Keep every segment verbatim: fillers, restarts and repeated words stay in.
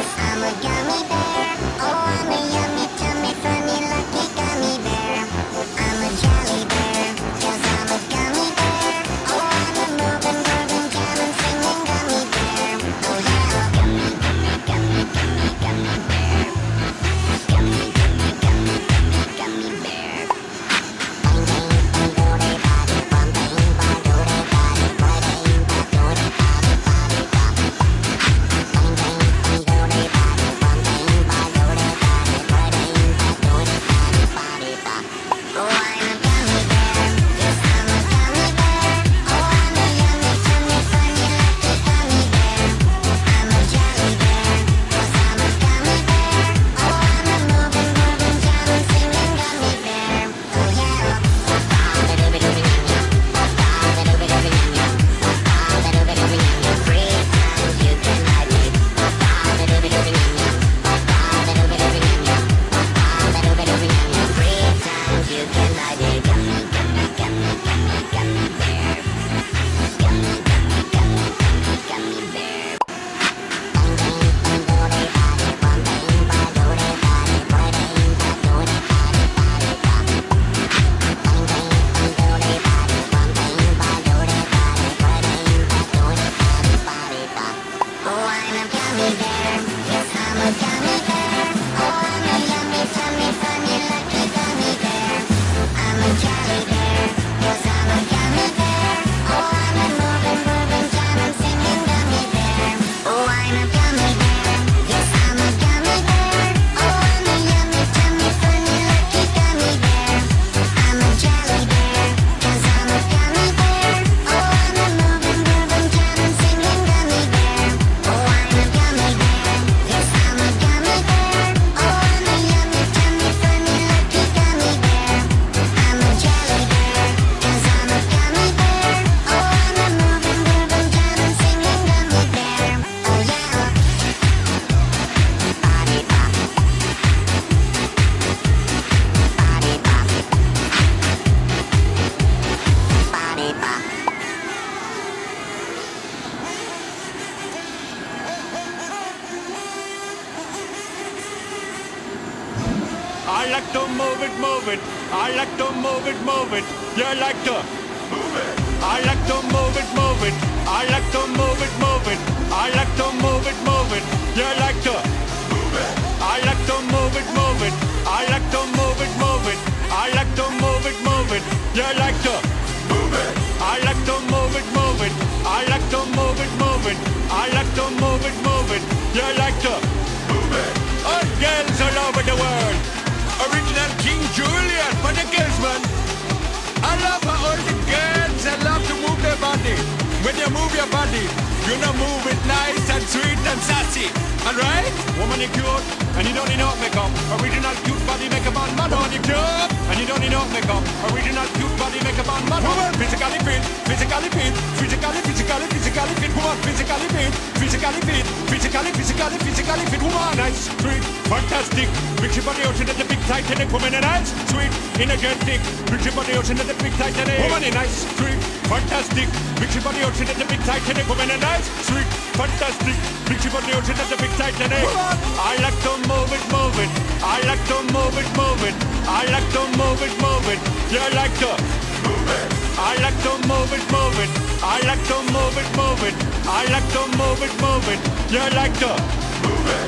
Yes, I'm a gummy bear. Oh, I'm a yummy, tummy, funny, lucky gummy bear. I'm a jelly bear, 'cause I'm a gummy bear. Oh, I'm a moving, grooving, jamming, singing gummy bear. Oh yeah, gummy, gummy, gummy, gummy, gummy bear. Gummy, gummy, gummy, gummy, gummy bear. Bang, bang, bang, doody, body, bum, bang, bang, doody, body, bang, bang, doody, body, body, bum. Bang, bang, bang, doody, body, bum, bang, bang, doody, body, bang, bang, doody, body, body, bum. Oh, I'm a gummy bear. Yes, I'm a gummy bear. Oh, I'm a yummy, tummy, funny, lucky gummy bear. I'm a jelly bear, 'cause I'm a gummy bear. Oh, I'm a moving, grooving, jamming, singing gummy bear. Oh yeah. Oh, I'm a gummy bear. Yes, I'm a gummy bear. Oh, I'm a yummy, tummy, funny, lucky gummy bear. I'm a jelly bear, 'cause I'm a gummy bear. Oh, I'm a moving, grooving, jamming, singing gummy bear. Oh, I'm a gummy bear. Yes, I'm a gummy bear. Oh, I'm a yummy, tummy, funny, lucky gummy bear. I'm a jelly bear, 'cause I'm a gummy bear. Oh, I'm a moving, grooving, jamming, singing gummy bear. Oh, I'm a gummy bear. Yes, I'm a gummy bear. Oh, I'm a yummy, tummy, funny, lucky gummy bear. I'm a jelly bear, 'cause I'm a gummy bear. Oh, I'm a moving, grooving, jamming, singing gummy bear. Oh yeah. Body pop. Body pop. Body pop. I like to move it, move it. I like to move it, move it. You like to move it. I like to move it, move it. I like to move it, move it. I like to move it, move it. You like to move it. I like to move it, move it. I like to move it, move it. I like to move it, move it. You like to move it. I like to move it, move it. I like to move it, move it. I like to move it, move it. You like to move it. All girls all over the world. Original King Julian for the girls, man. I love how all the girls I love to move their body. When you move your body, you know move it nice and sweet and sassy. Alright? Woman, you cute, and you don't need no makeup. Original cute body makeup on man. Woman, you cute, and you don't need no makeup. Original cute body makeup on man. Woman, physically fit, physically fit, physically, physically, physically fit. Woman, physically fit, physically fit, physically, physically, physically fit. Woman, nice, sweet, fantastic. Big ship on the ocean at the big Titanic. Woman, nice, sweet, energetic. Big ship on the ocean at the big Titanic. Woman, nice, sweet, fantastic. Big ship on the ocean at the big Titanic. Woman, nice, sweet, fantastic. Big ship on the ocean at the big Titanic. I like to move it, move it. I like to move it, move it. I like to move it, move it. You like to move it. I like to move it, move it. I like to move it, move it. I like to move it, move it. You like to move it.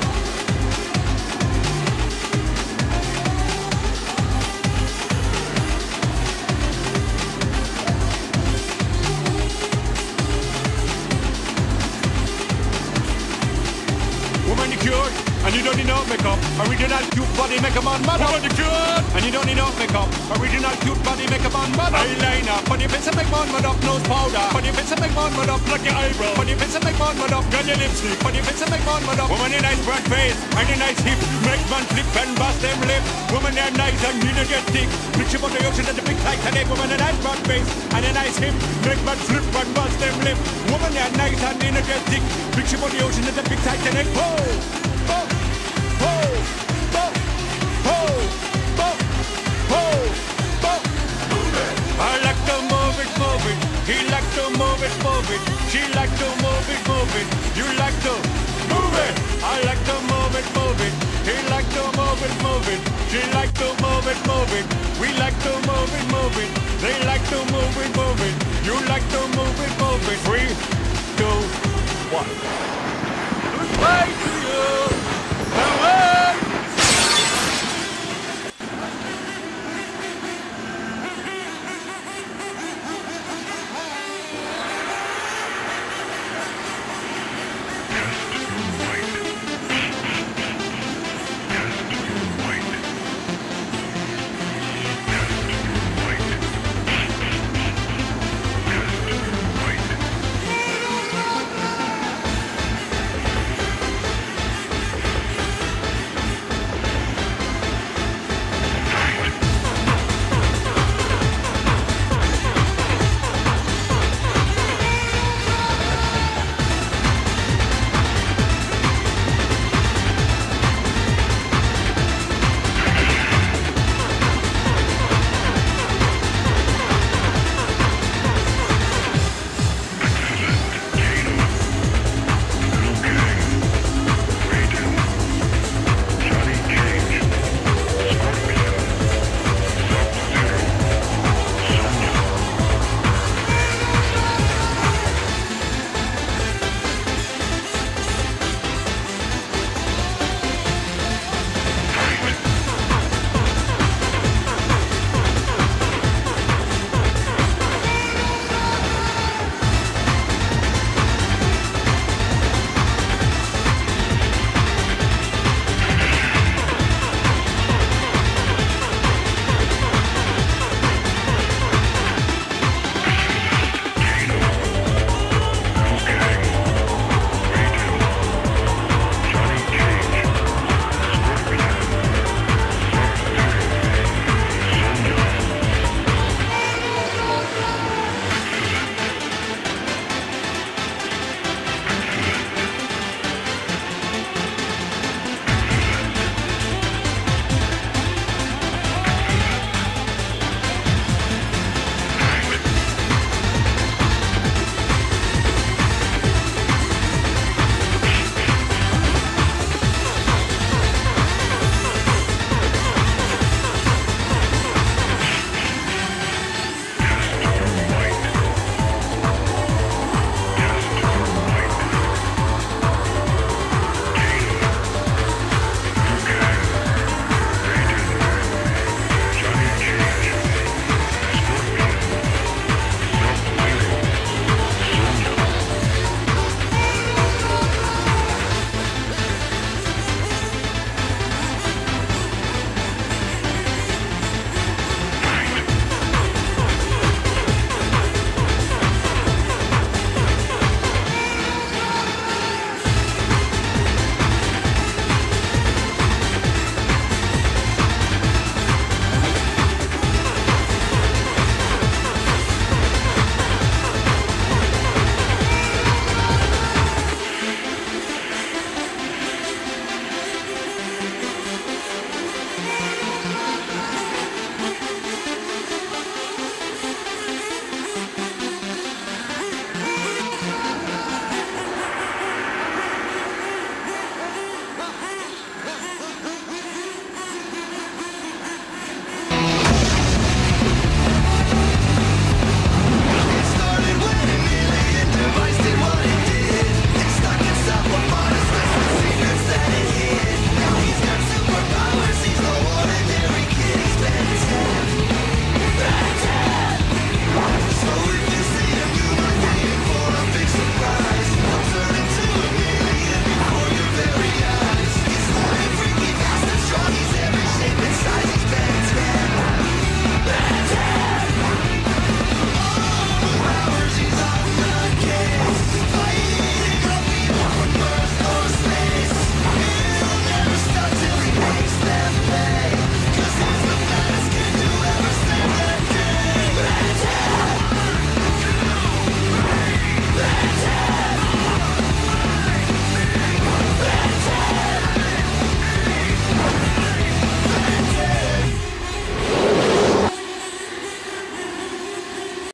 Woman, you cute, and you don't need no makeup. Original cute body makeup on man. Woman, you cute, and you don't need no makeup. Original cute body makeup on man. Eyeliner, on your face and make man mud up. Nose powder, on your face and make man mud up. Plug your eyebrow, on your face and make man mud up. Girl, your lipstick, on your face and make man mud up. Woman, your nice broad face and your nice hip. Make man flip and bust them lip. Woman, you're nice and energetic. Picture on the ocean at the big Titanic. Woman, a nice broad face and a nice hip. Make man flip and bust them lip. Woman, you're nice and energetic. Picture on the ocean at the big Titanic. Oh, oh, oh, oh, oh, oh, oh, oh. I like to move it, move it. He like to move it, move it. She like to move it, move it. You like to move it. I like to move it. it, move it. He like to move it, move it. She like to move it, move it. We like to move it, move it. They like to move it, move it. You like to move it, move it. Three, two, one. Goodbye to you.